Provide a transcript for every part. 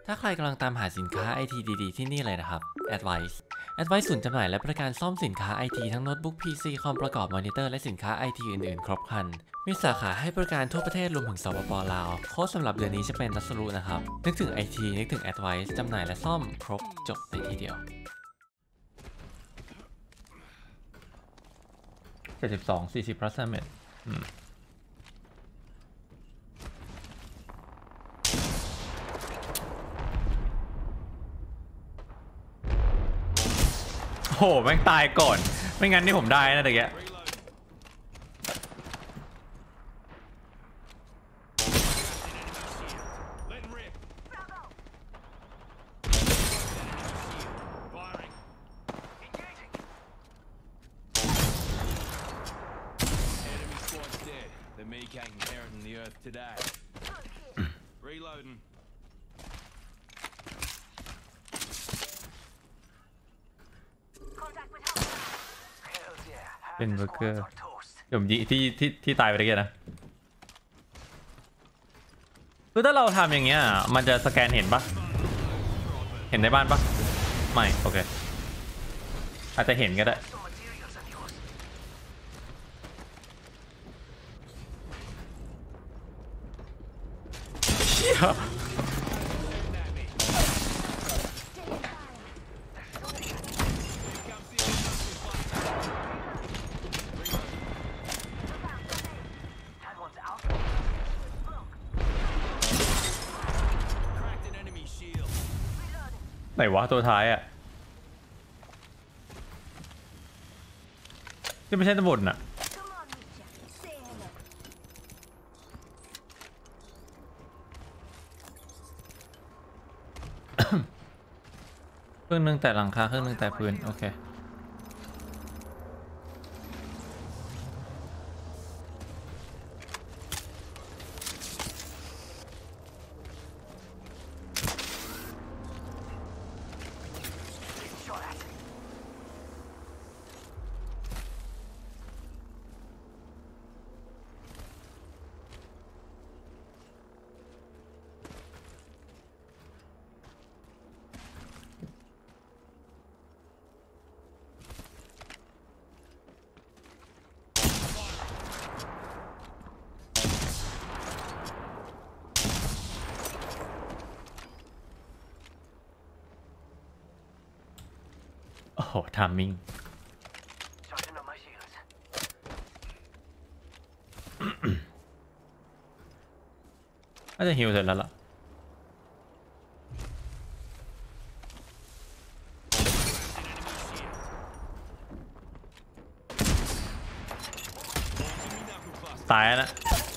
ถ้าใครกำลังตามหาสินค้า IT ดีๆที่นี่เลยนะครับ Advice ศูนย์จำหน่ายและบริการซ่อมสินค้า IT ทั้งโน้ตบุ๊ก PC คอมประกอบมอนิเตอร์และสินค้า IT อื่นๆครบครันมีสาขาให้บริการทั่วประเทศรวมถึงสปป.ลาวโค้ดสำหรับเดือนนี้จะเป็นนัสรุนะครับนึกถึง IT นึกถึง Advice จำหน่ายและซ่อมครบจบในที่เดียว72 40 plus damageโอ้โหแม่งตายก่อนไม่งั้นนี่ผมได้นะตะเกียเป็นเบอร์เกอร์เดี๋ยวผมยิงที่ตายไปตะเกียนะคือถ้าเราทำอย่างเงี้ยมันจะสแกนเห็นปะเห็นในบ้านปะไม่โอเคอาจจะเห็นก็ได้เชี่ยไหนวะตัวท้ายอ่ะที่ไม่ใช่ตำรวจน่ะเครื่องนึงแต่หลังคาเครื่องนึงแต่พื้นโอเคโอ้โหทามมิ่งน่าจะฮิวเสร็จแล้วล่ะตายแล้วนะ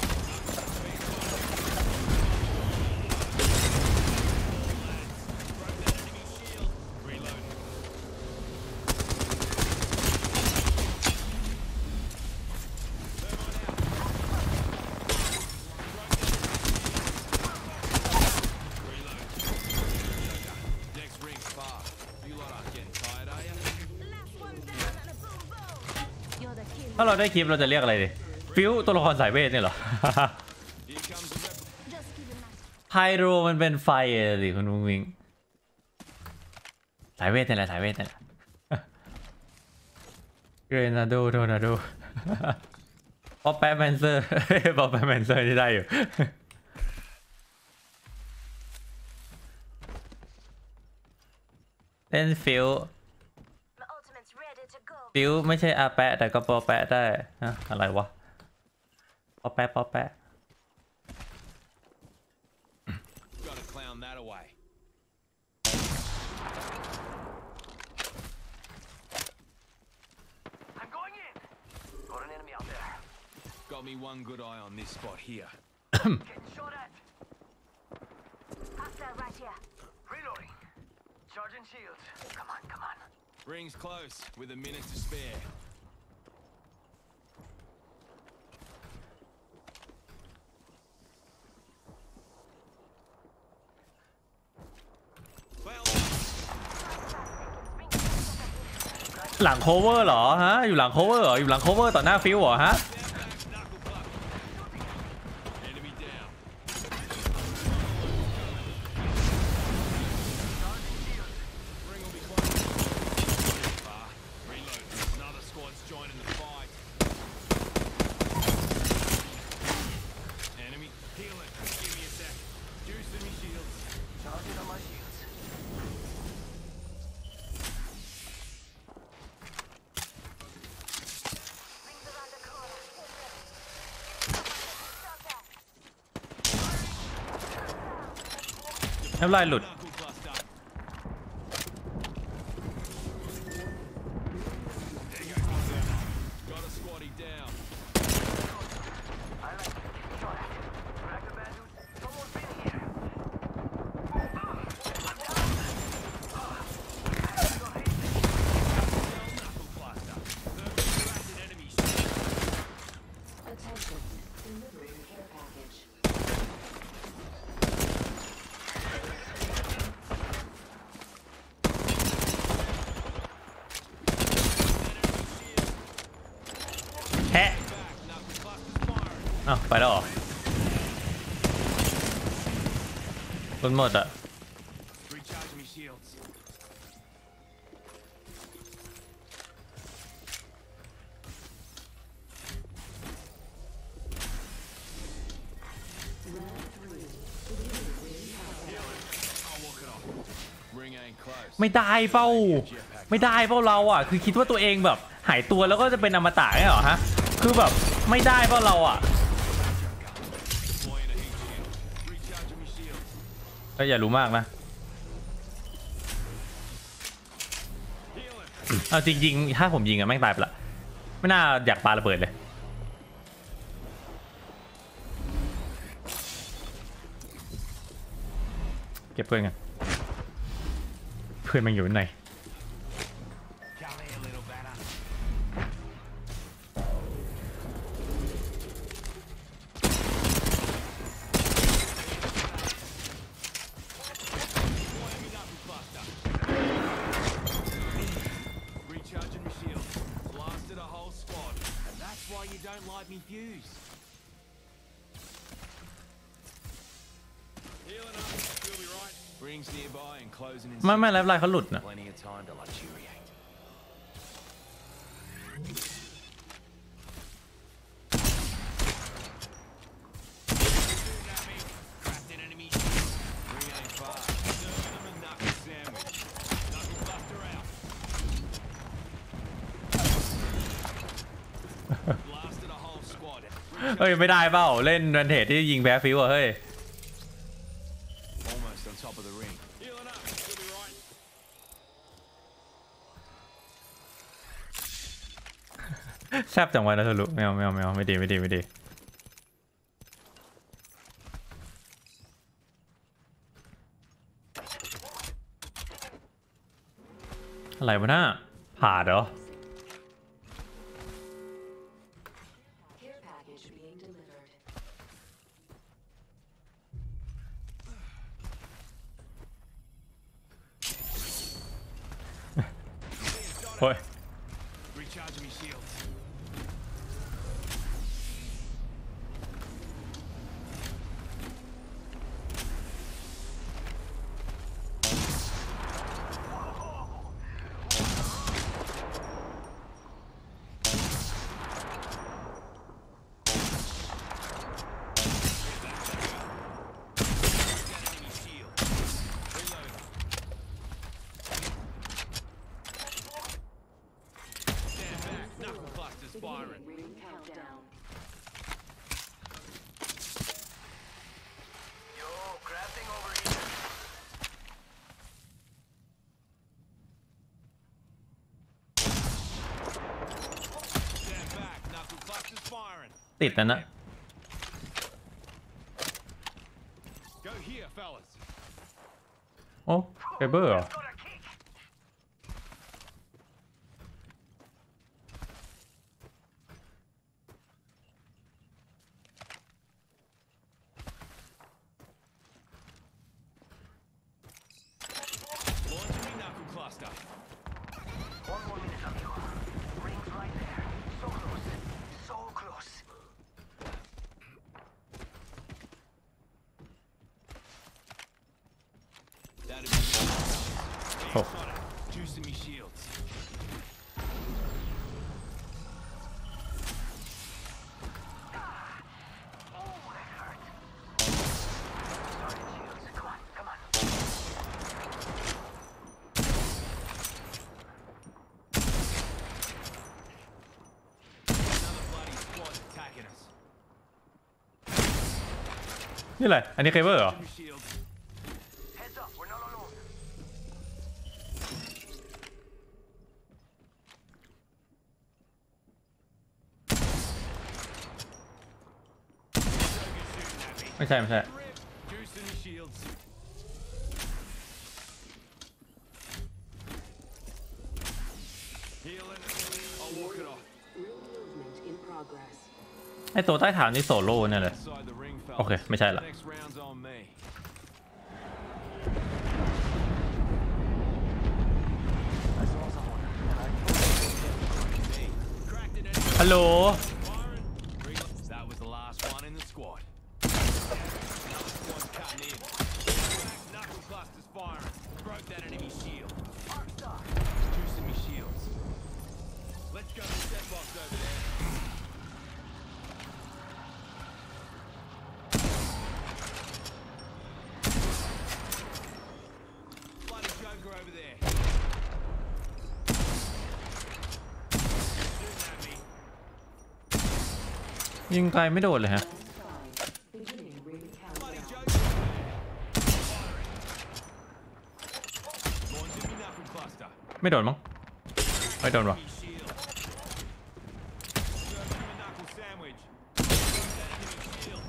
ถ้าเราได้คลิปเราจะเรียกอะไรดิฟิวตัวละครสายเวทเนี่ยเหรอ ไฮโดรมันเป็นไฟสิคุณมุ้งมิงสายเวทนี่แหละสายเวทนี่แหละเกรนาโดโทนาโดป๊อปแปะแมนเซอร์ป๊อปแปะแมนเซอร์ที่ได้อยู่เล่นฟิวไม่ใช่อาแปะแต่ก็ปอแปะได้ฮะอะไรวะปอแปะปอแปะ Got me one good eye on this spot here. Getting shot at. Hostile right here. Reloading. Charging shields. Come on, come on. Rings close with a minute to spare. หลังโคเวอร์เหรอฮะอยู่หลังโคเวอร์เหรออยู่หลังโคเวอร์ต่อหน้าฟิวเหรอฮะ Enemy down. น้ำลายหลุด Knuckle cluster. There goes one down. Got a squatty down. I like it. Shot at. Drag the bandit. Someone's been here. I'm down. Knuckle cluster. Distracted enemy shit. Attention, delivering care package. แฮะ Knuckle cluster's firing. อ้าวไปแล้วเหรอคนหมดอะ Recharging me shields. I'll walk it off. Ring ain't close. ไม่ได้เป้าไม่ได้เป้าเราอ่ะคือคิดว่าตัวเองแบบหายตัวแล้วก็จะเป็นอมตะไงเหรอฮะคือแบบไม่ได้เป้าเราอ่ะ Deploying a heat shield. Recharging me shields. ก็อย่ารู้มากนะ Healing. เอาจริงๆถ้าผมยิงอะแม่งตายไปละไม่น่าอยากปาระเบิดเลยเก็บเพื่อนกันเพื่อนมันอยู่ไหน Come here, little banner. Deploying me knuckle cluster. Recharging me shield. Blasted a whole squad. That's why you don't light me fuse. Healing up. You'll be right. Rings nearby and closing in. ไม่ไลฟ์ไลน์เขาหลุดนะ Plenty of time to luxuriate. Cracked an enemy. Ring ain't far. Serving them a knuckle sandwich. Knuckle cluster out. Blasted a whole squad. เฮ้ยไม่ได้เปล่าเล่นแวนเทจที่ยิงแพ้ฟิวอะเฮ้ย Almost on top of the ring. Healing up. You'll be right. แซบจังวะนะทะลุไม่เอาไม่ดีอะไรวะน่าผ่าเหรอ Care package being delivered. โอ้ย Recharging me shields. Enemy shield. Reloading. Stand back. Knuckle cluster's firing. Ring countdown. Yo, crafting over here. Stand back. Knuckle cluster's firing. ติดนะนะ Go here, fellas. โอ้ไฟเบอร์เหรอ Got a kick. Launching me knuckle cluster. One more minute, amigo. Ring's right there. So close. So close. That'd be Oh. shot it. Juicing me shields. Oh, that hurt. Sergeant Shields, come on, come on. Another bloody squad attacking us. นี่อะไรอันนี้เคเบิลเหรอ Juicing me shields. Heads ไม่ใช่ไม่ใช่ Juicing the shields. Healing. I'll walk it off. Room movement in progress. ไอตัวใต้ฐานนี่โซโล่เนี่ยเลย Inside the ring, fellas. Okay,ไม่ใช่ละ Next round's on me. I saw someone, and I Cracked an enemy. ฮัลโหล Firing. That was the last one in the squad. Another squad's cutting in. Knuckle clusters firing. Broke that enemy shield. Juicing me shields. Let's go to the set box over there. Bloody Joker over there. Shooting at me. ยิงไกลไม่โดดเลยฮะ Round 5. Beginning ring Bloody countdown. Joker over there. Firing. Launching me knuckle cluster. ไม่โดดมั้งไม่โดนวะ Enemy shield. Serving him a knuckle sandwich. That enemy shield.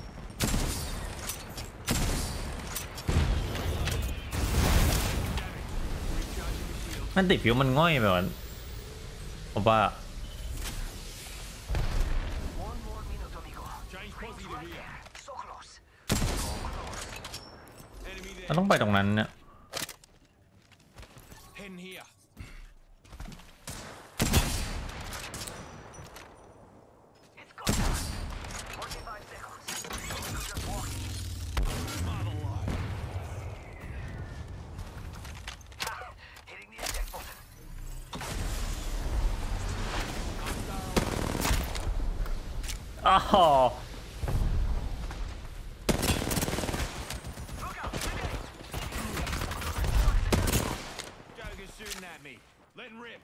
Recharging the shield. มันติดผิวมันง่อยไปก่อนผมว่า one more minute, amigo. Change posse to here. So close. Enemy มัน there. ต้องไปตรงนั้นเนี่ย Heading here. It's go time. 45 seconds. Just walking. Mother life. Hitting the eject button. อ๋อ Look out! Grenade! Joker's shooting at me. Letting rip.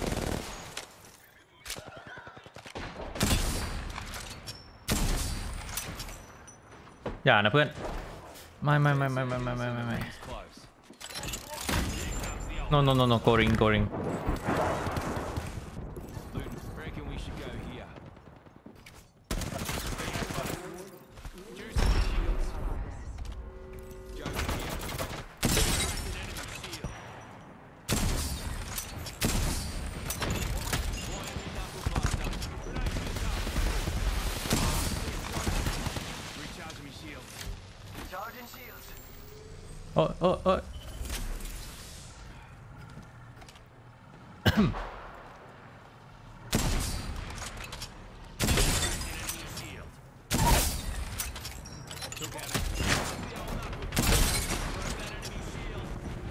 อย่านะเพื่อนไม่ไม่ It's close. Here comes the no no no no go ring go ring Luton, reckon we should go here. Juicing the shields. Joker here. Cracked an enemy shield. Flying me knuckle cluster. Grenade set up. Recharging me shields. Charging shields. โอ้โอ้โอ้ Enemy shield. Took out it. The old knuckle. Broke that enemy shield.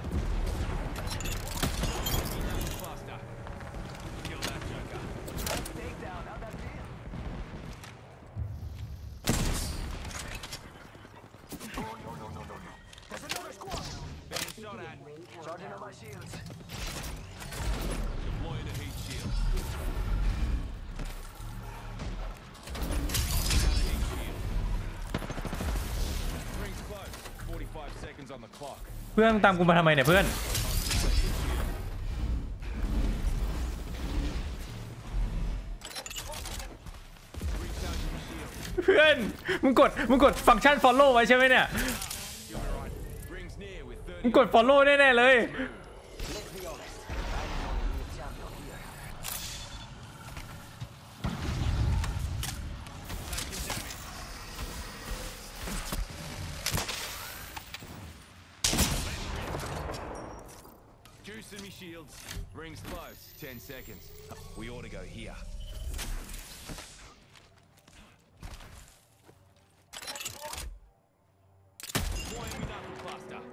Enemy knuckle cluster. Kill that Joker. Nice takedown. How'd that feel? No. There's another squad. Being shot at. Ring Charging countdown. on my shields. Deploying a heat shield. Rings close. 45 seconds on the clock. เพื่อนตามกูมาทำไมเนี่ยเพื่อน Recharging the shield. เพื่อนมึงกดฟังก์ชัน follow ไว้ใช่ไหมเนี่ย You're right. Rings near with มึง 30. กด follow แน่ๆเลย Let's be honest. I'm the only champion here. Taking damage. Juicing me shields. Rings close. 10 seconds. We ought to go here. Deploying me knuckle cluster.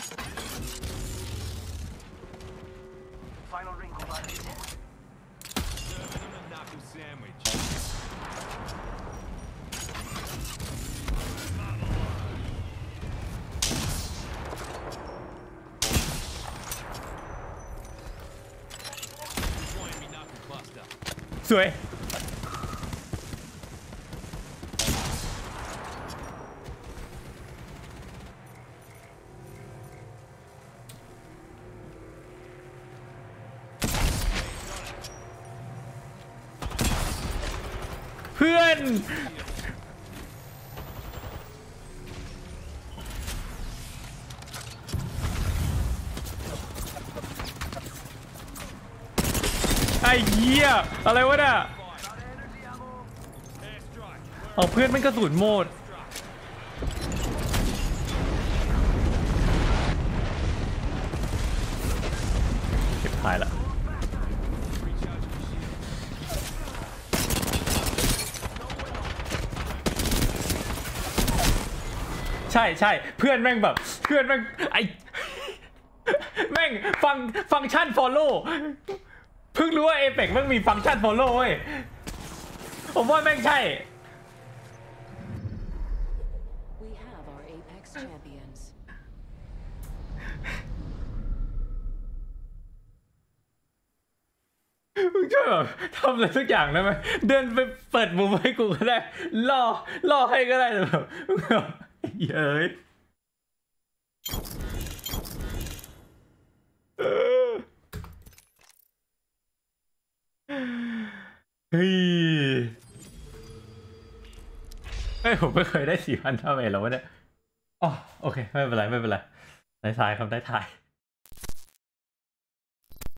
Final ring completed. Serving him a knuckle sandwich. Deploying me knuckle cluster. สวยเพื่อนไอ้เหี้ยอะไรวะเนี่ย Airstrike. เอาเพื่อนมันกระสุนหมดเก็บท้ายละ ใช่ใช่เพื่อนแม่งแบบเพื่อนแม่งไอแม่งฟังก์ชัน follow เพิ่งรู้ว่า Apex แม่งมีฟังก์ชัน follow เว้ยผมว่าแม่งใช่ We have our Apex champions. มึงช่วยแบบทำอะไรสักอย่างได้ไหมเดินไปเปิดมุมให้กูก็ได้ล่อให้ก็ได้แต่แบบมึงแบบเย้ยเฮ้ยผมไม่เคยได้4,000 เท่าไหร่แล้ววะเนี่ยอ๋อโอเคไม่เป็นไรได้ทายครับได้ทาย